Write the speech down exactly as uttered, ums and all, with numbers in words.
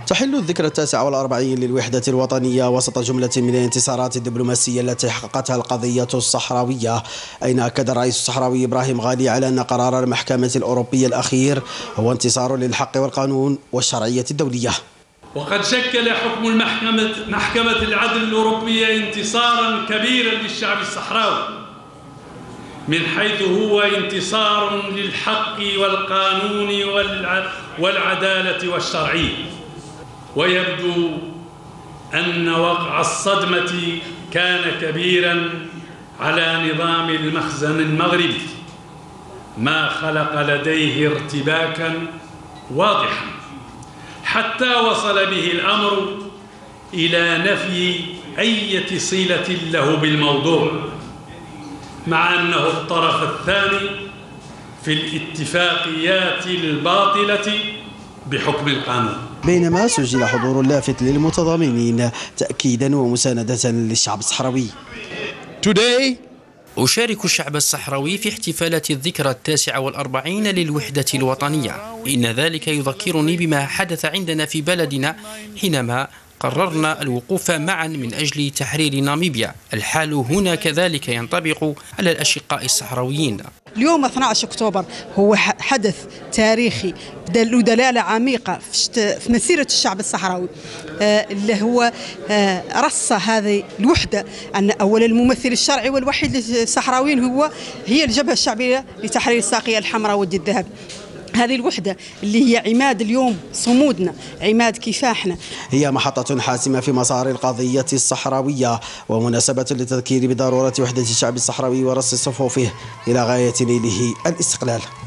تحل الذكرى التاسعة والأربعين للوحدة الوطنية وسط جملة من الانتصارات الدبلوماسية التي حققتها القضية الصحراوية، أين أكد الرئيس الصحراوي إبراهيم غالي على أن قرار المحكمة الأوروبية الأخير هو انتصار للحق والقانون والشرعية الدولية. وقد شكل حكم المحكمة محكمة العدل الأوروبية انتصارا كبيرا للشعب الصحراوي، من حيث هو انتصار للحق والقانون والعدالة والشرعية. ويبدو أن وقع الصدمة كان كبيرا على نظام المخزن المغربي، ما خلق لديه ارتباكا واضحا حتى وصل به الأمر إلى نفي أي صلة له بالموضوع، مع أنه الطرف الثاني في الاتفاقيات الباطلة بحكم القانون. بينما سجل حضور لافت للمتضامنين تأكيدا ومساندة للشعب الصحراوي. Today أشارك الشعب الصحراوي في احتفالات الذكرى التاسعة والأربعين للوحدة الوطنية، إن ذلك يذكرني بما حدث عندنا في بلدنا حينما قررنا الوقوف معا من أجل تحرير ناميبيا. الحال هنا كذلك ينطبق على الأشقاء الصحراويين. اليوم اثني عشر أكتوبر هو حدث تاريخي له دلالة عميقة في مسيرة الشعب الصحراوي، اللي هو رص هذه الوحدة أن أول الممثل الشرعي والوحيد للصحراويين هو هي الجبهة الشعبية لتحرير الساقية الحمراء والدي الذهب. هذه الوحدة اللي هي عماد اليوم صمودنا، عماد كفاحنا، هي محطة حاسمة في مسار القضية الصحراوية ومناسبة للتذكير بضرورة وحدة الشعب الصحراوي ورص صفوفه إلى غاية نيله الاستقلال.